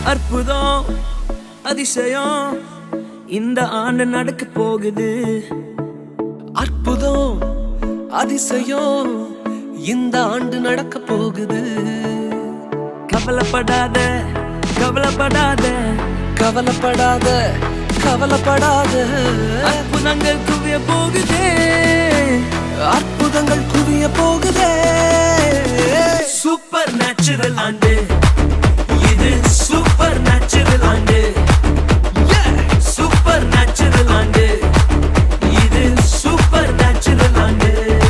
அற்புதம் அதிசயம் இந்த ஆண்டு நடக்க போகுது. அற்புதம் அதிசயம் இந்த ஆண்டு நடக்க போகுது. கவலைப்படாத கவலைப்படாத கவலைப்படாத கவலைப்படாத அற்புதங்கள் குவிய போகுதே. அற்புதங்கள் குவிய போகுதே. சூப்பர் நேச்சுரல் ஆண்டு இது. சூப்பர் நேச்சுரல் ஆண்டு. சூப்பர் நேச்சுரல் ஆண்டு இது. சூப்பர் நேச்சுரல் ஆண்டு.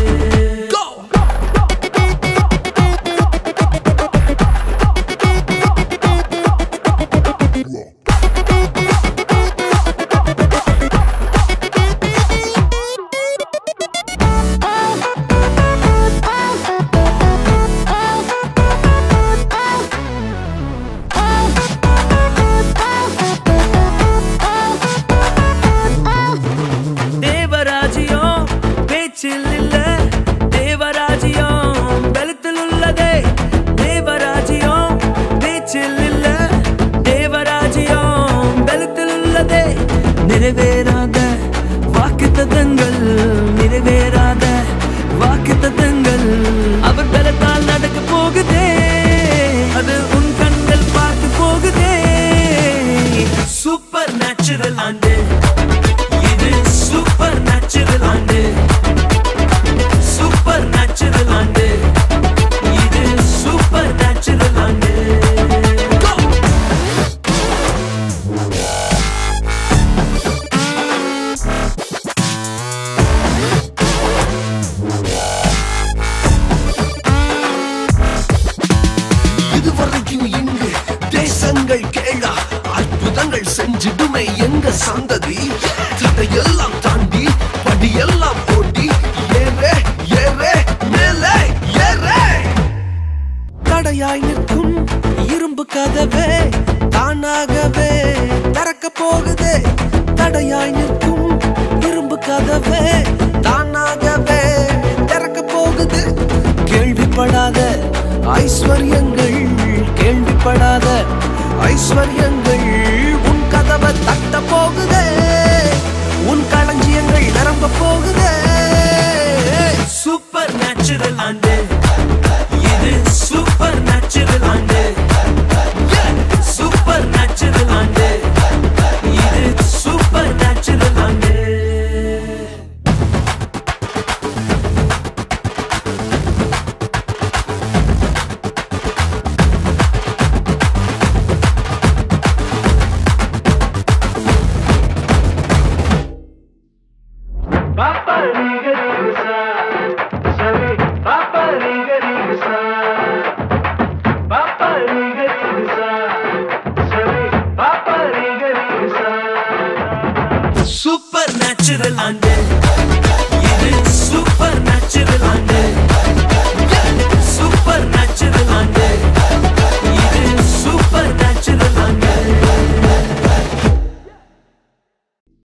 நிறைவேறாத வாக்குத்தத்தங்கள் நிறைவேறாத வாக்குத்தத்தங்கள் அவர் பலத்தால் நடக்க போகுதே. அது உன் கண்கள் பார்த்து போகுதே. சூப்பர் நேச்சுரல் ஆண்டு இது. சூப்பர் நேச்சுரல் ஆண்டு. சூப்பர் நேச்சுரல் ஆண்டு இது. சூப்பர் நேச்சுரல் ஆண்டு. தேசங்கள் கேளா அற்புதங்கள் செஞ்சிடுமே எங்க சந்ததி. தடையெல்லாம் தாண்டி படியெல்லாம் போட்டி ஏறே ஏறே மேலே ஏறே. தடையாய் நிற்கும் இரும்பு கதவே தானாகவே திறக்க போகுதே. தடையாய் நிற்கும் இரும்பு கதவே தானாகவே திறக்க போகுது. கேள்விப்படாத ஐஸ்வர்யங்கள் கேள்விப்படாத ஐஸ்வர்யங்கள்